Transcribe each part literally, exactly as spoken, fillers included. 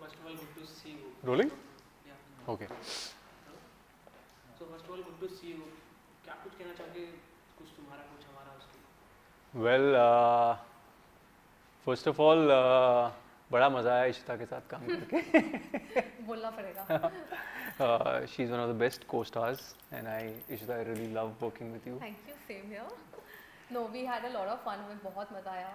first of all, good to see you. Rolling? Yeah. Okay. So first of all, good to see you. क्या कुछ कहना चाहोगे? कुछ तुम्हारा, कुछ हमारा उसकी? Well, uh, first of all, uh, बड़ा मज़ा आया इशिता के साथ काम करके. बोलना पड़ेगा. uh, she's one of the best co-stars, and I, Ishita, I really love working with you. Thank you, same here. No, we had a lot of fun. हमें बहुत मज़ा आया.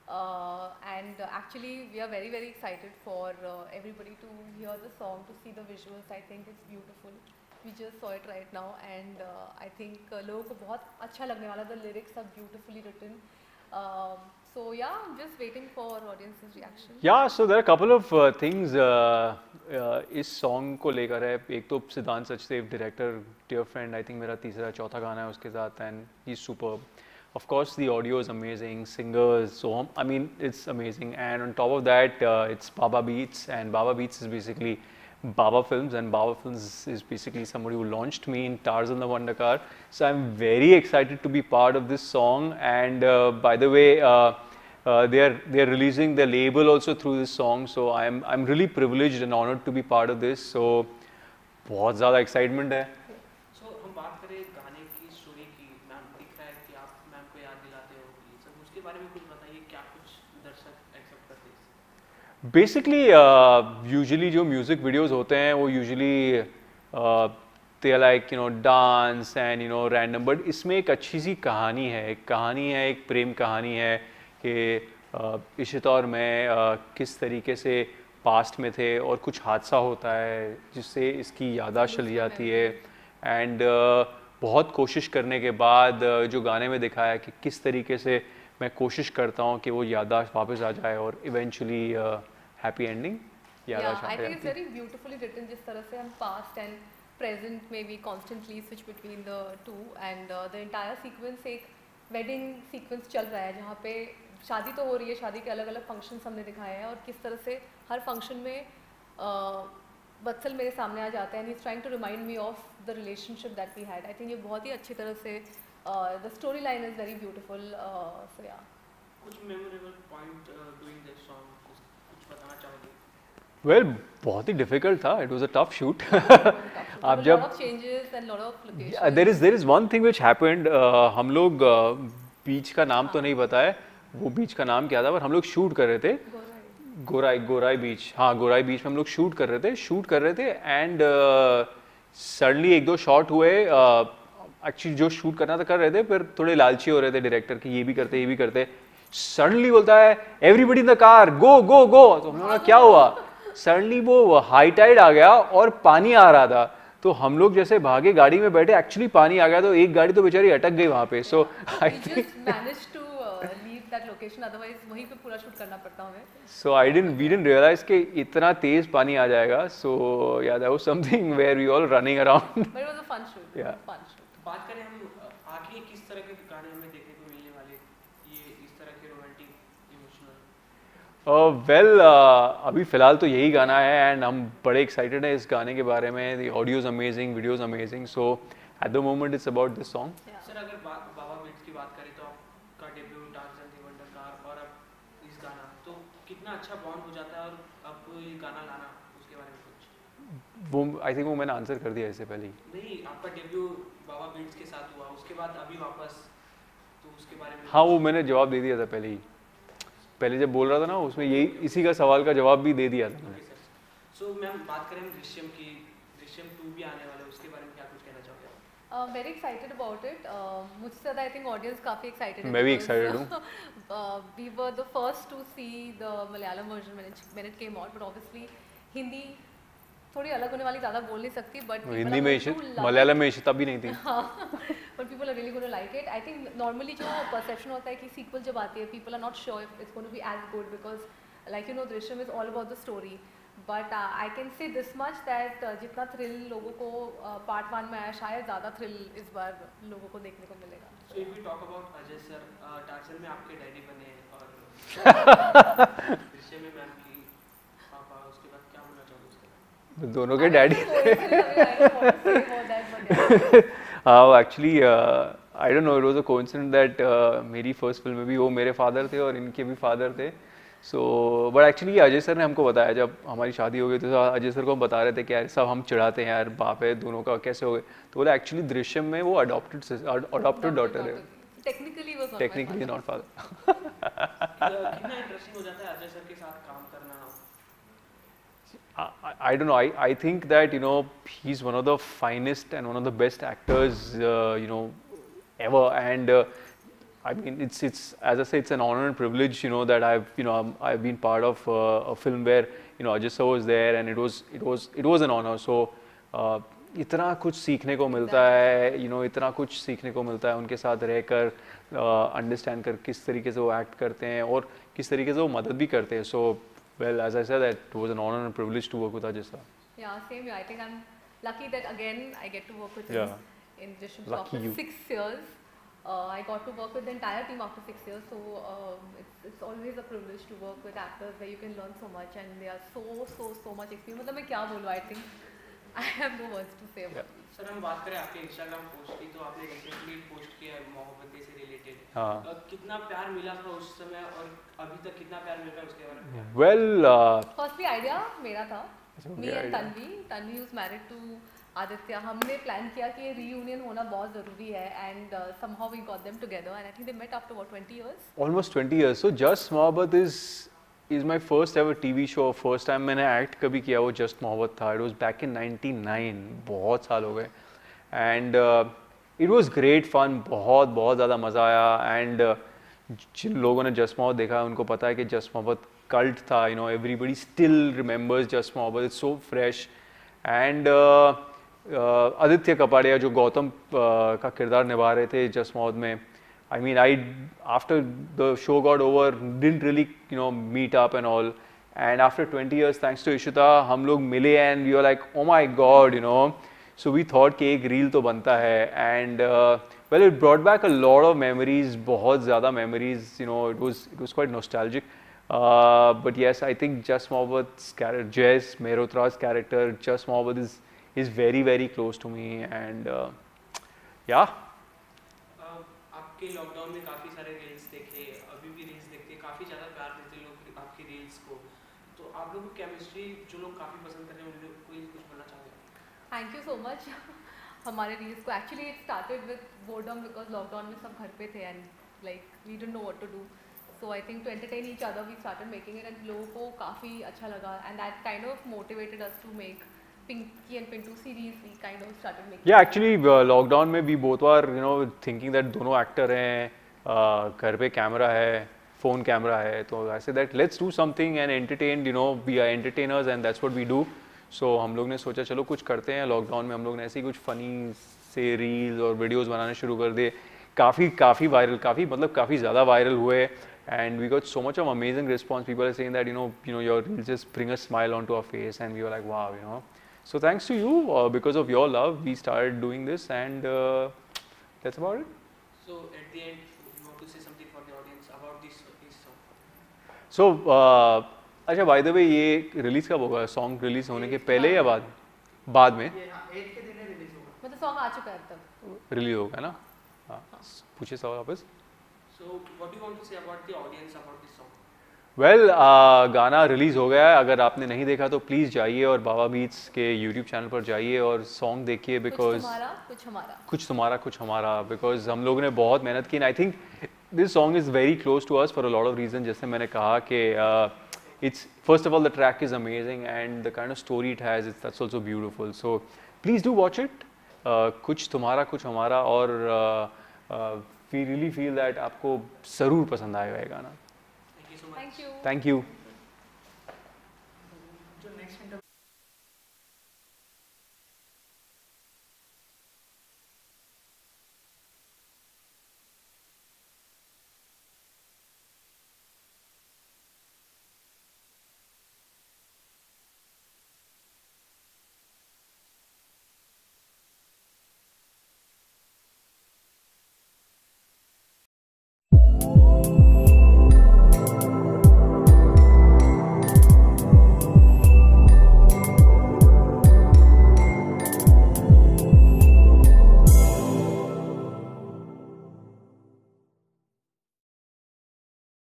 Uh, and uh, actually, we are very very excited for uh, everybody to hear the song, to see the visuals. I think it's beautiful. We just saw it right now, and uh, I think uh, लोगों को बहुत अच्छा लगने वाला. The lyrics are beautifully written. Um, so yeah, I'm just waiting for audience's reaction. Yeah, so there are a couple of uh, things uh, uh, इस song को लेकर है. एक तो सिद्धांत Sachdev, director, dear friend. I think मेरा तीसरा चौथा गाना है उसके साथ, and he's superb. Of course, the audio is amazing, singers, so I mean, it's amazing. And on top of that, uh, it's Baba Beats, and Baba Beats is basically Baba Films, and Baba Films is basically somebody who launched me in Tarzan the Wonder Car. So I'm very excited to be part of this song. And uh, by the way, uh, uh, they are they are releasing their label also through this song. So I'm I'm really privileged and honored to be part of this. So बहुत ज़्यादा excitement है. So हम बात करें गाने की story की. Ma'am दिख रहा है कि आप मैम को याद दिलाते हो. ये सब उसके बारे में कुछ बताइए. क्या कुछ दर्शक एक्सेप्ट करते हैं? Basically, uh, usually जो music videos होते हैं वो usually uh, they are like you know dance and you know random, but इसमें एक अच्छी सी कहानी है. एक कहानी है, एक प्रेम कहानी है कि uh, इशिता और मैं uh, किस तरीके से पास्ट में थे और कुछ हादसा होता है जिससे इसकी याददाश्त चली जाती है. एंड uh, बहुत कोशिश करने के बाद uh, जो गाने में दिखाया कि किस तरीके से मैं कोशिश करता हूँ कि वो याददाश्त वापस आ जाए और इवेंचुअली हैप्पी एंडिंग याददाश्त Yeah, I आ think it's जाती है. very beautifully written. जिस तरह से हम past and present में भी constantly switch between the two, and uh, the entire sequence एक wedding sequence चल रहा है जहाँ पे शादी तो हो रही है. शादी के अलग अलग functions हमने दिखाए हैं और किस तरह से हर function में uh, बत्सल मेरे सामने आ जाता है, and he's trying to remind me of the relationship that we had. I think ये बहुत ही अच्छी तरह से uh, the storyline is very beautiful. Uh, so yeah. कुछ memorable point uh, doing this song. कुछ कुछ बताना चाहोगे? वेल well, बहुत ही डिफिकल्ट था. It was a tough shoot. आप lot जब of changes and lot of locations. There is there is one thing which happened. हम लोग बीच uh, का नाम तो नहीं बताया वो बीच का नाम क्या था, पर हम लोग शूट कर रहे थे गोराई गोराई बीच. हाँ, गोराई बीच में हम लोग शूट कर रहे थे शूट कर रहे थे एंड सडनली एक दो शॉट हुए. एक्चुअली uh, जो शूट करना था कर रहे थे, फिर थोड़े लालची हो रहे थे डायरेक्टर कि ये भी करते ये भी करते. सडनली बोलता है everybody in the car go go go. तो हमने बोला क्या हुआ? सडनली वो हाई टाइड आ गया और पानी आ रहा था. तो हम लोग जैसे भागे गाड़ी में बैठे, एक्चुअली पानी आ गया तो एक गाड़ी तो बेचारी अटक गई वहाँ पे. So I think that location, otherwise वहीं पे पूरा शूट करना पड़ता हमें. So I didn't we didn't realize कि इतना तेज पानी आ जाएगा. So yeah, that was something where we all running around. But it was a fun shoot. Yeah. Fun shoot. बात करें हम आगे किस तरह के गाने हमें देखने को मिलने वाले, ये इस तरह के romantic emotional? uh, well uh, अभी फिलहाल तो यही गाना है एंड हम बड़े एक्साइटेड हैं इस गाने के बारे में. The audio is amazing, video is amazing. So at the moment it's about this song. Sir अगर बाबा बीट्स की बात करें तो आपका debut Tarzan the wonder car और अब इस गाना, तो कितना अच्छा बॉन्ड हो जाता है और अब ये गाना लाना, उसके बारे में कुछ? वो आई थिंक वो मैंने आंसर कर दिया इससे पहले ही. नहीं, आपका डेब्यू बाबा बीट्स के साथ हुआ, उसके बाद अभी वापस, तो उसके बारे में? हाँ, वो मैंने जवाब दे दिया था पहले ही. पहले जब बोल रहा था ना उसमें यही इसी का सवाल का जवाब भी दे दिया था मैंने. सो मैम बात करें दृश्यम की, दृश्यम टू भी आने वाला है, उसके बारे में क्या कुछ कहना चाहोगे? Uh, very excited about it. Uh, मुझसे ज़्यादा I think audience काफ़ी excited है. मैं भी because, excited हूँ. uh, we were the first to see the Malayalam version when it when it came out, but obviously Hindi थोड़ी अलग होने वाली, ज़्यादा बोल नहीं सकती, but हिंदी में मलयालम में इशिता भी नहीं थी. But people are really going to like it. I think normally जो perception होता है कि sequel जब आती है, people are not sure if it's going to be as good because like you know Drishyam is all about the story. But uh, I can say this much that uh, जितना thrill लोगों को part uh, one में आया, शायद ज़्यादा thrill इस बार लोगों को देखने को मिलेगा. So if we talk about Ajay sir, Tarzan में आपके डैडी बने और दृश्यम में मैम की पापा, उसके बाद क्या बोलना चाहोगे उसके बाद? दोनों के daddy. Actually I don't know, it was a coincidence that मेरी फर्स्ट फिल्म में भी वो मेरे फादर थे और इनके भी फादर थे. So but actually Ajay sir ने हमको बताया, जब हमारी शादी हो गई तो अजय सर को हम बता रहे थे कि यार सब हम चिढ़ाते हैं यार, बाप है दोनों का कैसे हो गए, तो बोला एक्चुअली दृश्यम में वो अडॉप्टेड अडॉप्टेड डॉटर है, टेक्निकली वो टेक्निकली नॉट फादर. कितना इंटरेस्टिंग हो जाता है अजय सर के साथ काम करना. I, I don't know. I, I think that, you know, he's one of the finest and one of the best actors, uh, you know, ever. And uh, I mean, it's it's as I say, it's an honor and privilege, you know, that I've you know I'm, I've been part of uh, a film where you know Ajay sir was there, and it was it was it was an honor. So uh, इतना कुछ सीखने को मिलता है, you know, इतना कुछ सीखने को मिलता है उनके साथ रहकर, अंडरस्टैंड कर किस तरीके से वो एक्ट करते हैं और किस तरीके से वो मदद भी करते हैं. So well, as I said, that was an honor and privilege to work with Ajay sir. Yeah, same here. I think I'm lucky that again I get to work with him Yeah. in Drishyam Lucky after you. six years. Uh, I got to work with the entire team after six years, so um, it's it's always a privilege to work with actors where you can learn so much and they are so so so much experience. मतलब मैं क्या बोलूँ? I think I have no words to say about it. Sir हम बात करें आपके Instagram post की, तो आपने रिसेंटली पोस्ट किया है मोहब्बतें से रिलेटेड. हाँ. कितना प्यार मिला था उस समय और अभी तक कितना प्यार मिल रहा है उसके बारे में? Well, uh, Firstly, idea मेरा था. अच्छा, Me मेरा and idea. Tanvi. Tanvi was married to Aditya. हमने प्लान किया कि reunion होना बहुत ज़रूरी है, and uh, somehow we got them together, and I think they met after what twenty years. almost twenty years. So Just Mohabbat is is my first ever T V show. First time मैंने act कभी किया वो Just Mohabbat था. It was back in ninety-nine. बहुत साल हो गए. And uh, it was great fun. बहुत बहुत ज़्यादा मज़ा आया. And uh, जिन लोगों ने Just Mohabbat देखा है उनको पता है कि Just Mohabbat cult था. You know, everybody still remembers Just Mohabbat. It's so fresh. And uh, uh, Aditya Kapadia जो गौतम uh, का किरदार निभा रहे थे Just Mohabbat में, I mean, I after the show got over, didn't really you know meet up and all. And after twenty years, thanks to Ishita, हम लोग मिले and we were like, oh my God, you know. So we thought कि एक reel तो बनता है. And uh, well, it brought back a lot of memories, बहुत ज़्यादा memories. You know, it was it was quite nostalgic. Uh, but yes, I think Just Mohabbat's character, Jess Mehrotra's character, Just Mohabbat is is very very close to me. And uh, yeah. आपके lockdown में काफ़ी सारे reels देखे, अभी भी reels देखते, काफ़ी ज़्यादा प्यार देते लोग आपकी रील्स को. तो आप लोगों की केमिस्ट्री जो लोग काफ़ी पसंद कर रहे हैं उन लोग कोई कुछ बोलना चाहोगे? Thank you so much. हमारे रील्स को actually it started with boredom because lockdown में सब घर पे थे and like we didn't know what to do. So I think to entertain each other we started making it and लोगों को काफ़ी अच्छा लगा and that kind of motivated us to make Pinky and Pintu series. We kind of started making. Yeah, actually, uh, lockdown में we both were, you know, thinking that दोनों actor हैं, uh, घर पे कैमरा है, phone camera है, तो I said that let's do something and entertain, you know, we are entertainers and that's what we do. So हम लोग ने सोचा चलो कुछ करते हैं. लॉकडाउन में हम लोग ने ऐसे ही कुछ funny से reels और videos बनाने शुरू कर दिए. काफ़ी काफ़ी viral, काफ़ी मतलब काफ़ी ज़्यादा viral हुए. And we got so much of amazing response. People are saying that you know, you know, your reels just bring a smile onto our face, and we were like, wow, you know. So thanks to you, uh, because of your love, we started doing this, and uh, that's about it. So at the end, you want to say something for the audience about this this song? So, uh, अच्छा, by the way, ये release कब होगा? Song release होने के पहले या बाद? बाद में? ये हाँ, एट के दिन रिलीज होगा. मतलब सॉन्ग आ चुका है अब तक. Release होगा ना? हाँ. पूछिए सवाल वापस. So what do you want to say about the audience about this song? Well well, uh, गाना रिलीज़ हो गया है. अगर आपने नहीं देखा तो प्लीज़ जाइए और बाबा बीट्स के यूट्यूब चैनल पर जाइए और सॉन्ग देखिए. बिकॉज कुछ तुम्हारा कुछ हमारा कुछ तुम्हारा कुछ हमारा बिकॉज हम लोगों ने बहुत मेहनत की. I think this song is very close to us for a lot of reason. जैसे मैंने कहा कि it's first of all the track is amazing and the kind of story it has it's that's also beautiful. So please do watch it. कुछ तुम्हारा कुछ हमारा. और we really feel that आपको ज़रूर पसंद आएगा ये गाना. Thank you so much. Thank you. Thank you. जो नेक्स्ट इंटरव्यू